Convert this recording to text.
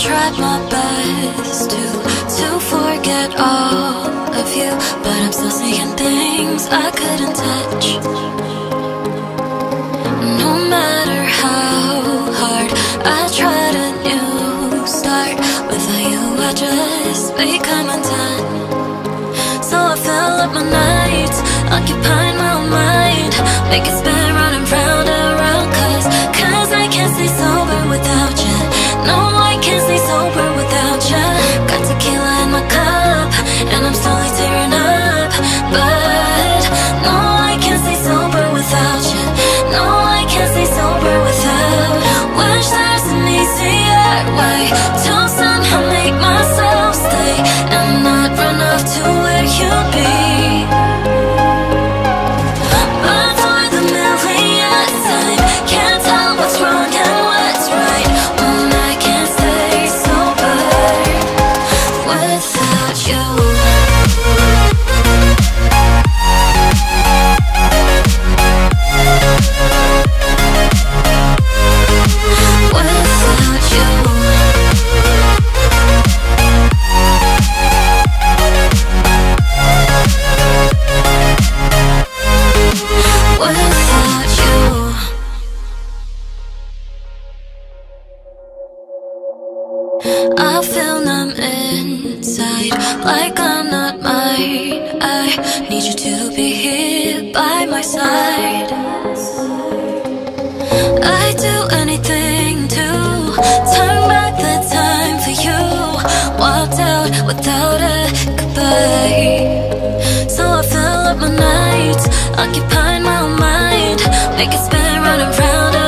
tried my best to forget all of you, but I'm still seeing things I couldn't touch. No matter how hard I tried a new start, without you I just become undone. So I fill up my nights, occupying my own mind, make it spin round and round and round, cause I can't stay sober without you. No, I can't stay sober without you. Got tequila in my cup, and I'm slowly tearing up, but no, I can't stay sober without you. No, I can't stay sober without. Wish there's an easier way to somehow make myself stay and not run off to where you'd be. But for the millionth time, can't tell what's wrong and what's right when I can't stay sober without you. Without you. Without you. I feel numb inside, like I'm not mine. I need you to be here by my side. I'd do anything to turn back the time for you. Walked out without a goodbye. So I fill up my nights, occupying my own mind, make it spin round and round.